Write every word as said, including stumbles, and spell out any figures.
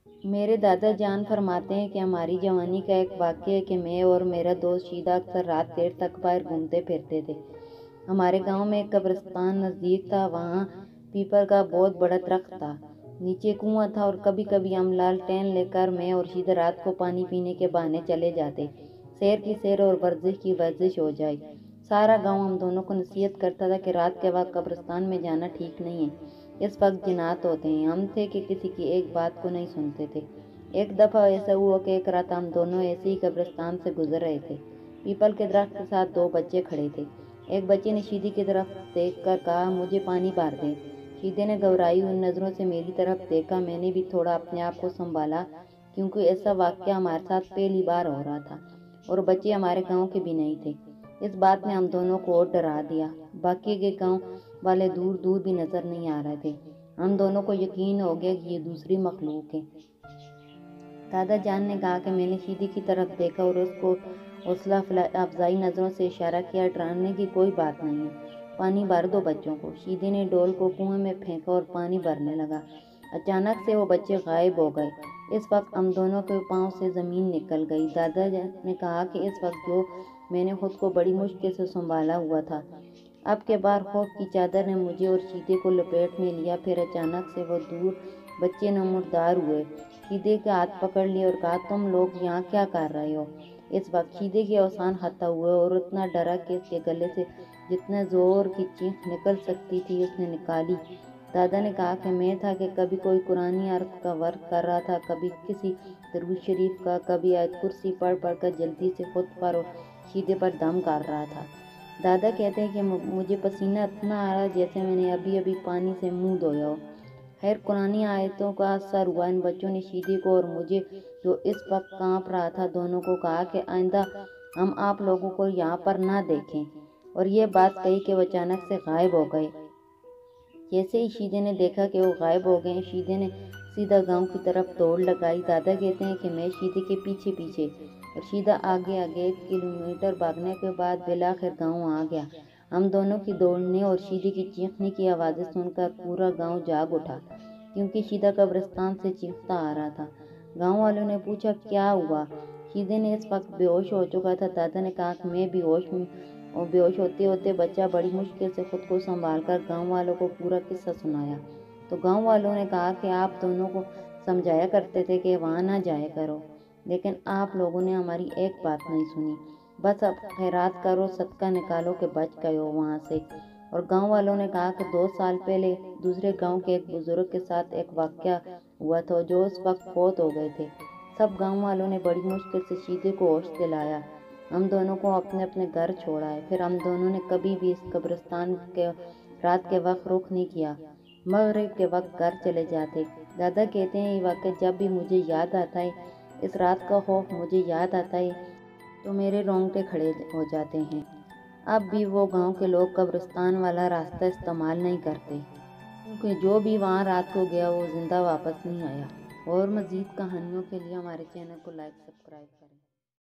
میرے دادا جان فرماتے ہیں کہ ہماری جوانی کا ایک واقعہ ہے کہ میں اور میرا دوست شیدہ اکثر رات دیر تک باہر گھومتے پھرتے تھے۔ ہمارے گاؤں میں ایک قبرستان نزدیک تھا، وہاں پیپل کا بہت بڑا درخت تھا، نیچے کنواں تھا اور کبھی کبھی ہم لالٹین لے کر میں اور شیدہ رات کو پانی پینے کے بہانے چلے جاتے، سیر کی سیر اور ورزش کی ورزش ہو جائے۔ سارا گاؤں ہم دونوں کو نصیحت کرتا تھا کہ رات کے وقت قبرستان میں جانا ٹھیک نہیں ہے، اس وقت جنات ہوتے ہیں۔ ہم تھے کہ کسی کی ایک بات کو نہیں سنتے تھے۔ ایک دفعہ ایسا ہوا کہ ایک رات ہم دونوں ایسے ہی قبرستان سے گزر رہے تھے۔ پیپل کے درخت کے ساتھ دو بچے کھڑے تھے۔ ایک بچے نے شیدے کی طرف دیکھ کر کہا، مجھے پانی بھر دیں۔ شیدے نے گھبرائی ہوئی نظروں سے میری طرف دیکھا۔ میں نے بھی تھوڑا اپنے آپ کو سنبھالا کیونکہ ایسا واقعہ ہمارے ساتھ پہلی بار ہو رہا تھا اور بچے ہمارے گاؤں کے بھی نہیں تھے۔ اس بات نے ہم دونوں کو اور ڈرا دیا۔ باقی کے گاؤں والے دور دور بھی نظر نہیں آ رہے تھے۔ ہم دونوں کو یقین ہو گیا کہ یہ دوسری مخلوق ہے۔ دادا جان نے کہا کہ میں نے شیدے کی طرف دیکھا اور اس کو حوصلہ افزائی نظروں سے اشارہ کیا، ڈرانے کی کوئی بات نہیں ہے، پانی بھر دو بچوں کو۔ شیدے نے ڈول کو کنویں میں پھینکا اور پانی بھرنے لگا۔ اچانک سے وہ بچے غائب ہو گئے۔ اس وقت ہم دونوں کے پاؤں سے زمین نکل گئی۔ دادا نے کہا کہ اس وقت جو میں نے خود کو بڑی مشکل سے سنبھالا ہوا تھا، اب کے بعد خوف کی چادر نے مجھے اور شیدے کو لپیٹ میں لیا۔ پھر اچانک سے وہ دور بچے نمودار ہوئے، شیدے کے ہاتھ پکڑ لیے اور کہا، تم لوگ یہاں کیا کر رہے ہو؟ اس وقت شیدے کے اوسان ختم ہوئے اور اتنا ڈرا کہ اس کے گلے سے جتنے زور کی چیخ نکل سکتی تھی اس نے نکالی۔ دادا نے کہا کہ میں تھا کہ کبھی کوئی قرآنی آیت کا ورد کر رہا تھا، کبھی کسی درود شریف کا، کبھی آیت کرسی پڑھ پڑھ کر جلدی سے خود پر اور شیدے پر دم کر رہا تھا۔ دادا کہتے ہیں کہ مجھے پسینہ اتنا آ رہا جیسے میں نے ابھی ابھی پانی سے منہ دھویا ہو۔ خیر قرآنی آیتوں کا اثر ہوا۔ ان بچوں نے شیدے کو اور مجھے، جو اس وقت کانپ رہا تھا، دونوں کو کہا کہ آئندہ ہم آپ لوگوں کو یہاں پر نہ دیکھیں، اور یہ بات کہی کہ وہ اچانک سے غائب ہو گئے۔ جیسے ہی شیدے نے دیکھا کہ وہ غائب ہو گئے، شیدے نے سیدھا گاؤں کی طرف دوڑ لگائی۔ دادا کہتے ہیں کہ میں شیدے کے پیچھے پیچھے اور شیدہ آگے آگے ایک کلومیٹر بھاگنے کے بعد بالآخر گاؤں آ گیا۔ ہم دونوں کی دوڑنے اور شیدے کی چیخنے کی آوازیں سن کر پورا گاؤں جاگ اٹھا، کیونکہ شیدہ قبرستان سے چیختا آ رہا تھا۔ گاؤں والوں نے پوچھا، کیا ہوا؟ شیدے نے اس وقت بے ہوش ہو چکا تھا۔ دادا نے کہا کہ میں بے ہوش اور بے ہوش ہوتے ہوتے بچہ بڑی مشکل سے خود کو سنبھال کر گاؤں والوں کو پورا قصہ سنایا۔ تو گاؤں والوں نے کہا کہ آپ دونوں کو سمجھایا کرتے تھے کہ وہاں نہ جایا کرو، لیکن آپ لوگوں نے ہماری ایک بات نہیں سنی، بس اب خیرات کرو، صدقہ نکالو کہ بچ گئے ہو وہاں سے۔ اور گاؤں والوں نے کہا کہ دو سال پہلے دوسرے گاؤں کے ایک بزرگ کے ساتھ ایک واقعہ ہوا تھا جو اس وقت فوت ہو گئے تھے۔ سب گاؤں والوں نے بڑی مشکل سے شیدے کو ہوش دلایا۔ ہم دونوں کو اپنے اپنے گھر چھوڑائے۔ پھر ہم دونوں نے کبھی بھی اس قبرستان کے رات کے وقت رخ نہیں کیا، مغرب کے وقت گھر چلے جاتے۔ دادا کہتے ہیں، یہ واقعہ جب بھی مجھے یاد آتا ہے، اس رات کا خوف مجھے یاد آتا ہے تو میرے رونگٹے کھڑے ہو جاتے ہیں۔ اب بھی وہ گاؤں کے لوگ قبرستان والا راستہ استعمال نہیں کرتے، کیونکہ جو بھی وہاں رات کو گیا وہ زندہ واپس نہیں آیا۔ اور مزید کہانیوں کے لیے ہمارے چینل کو لائک سبسکرائب کریں۔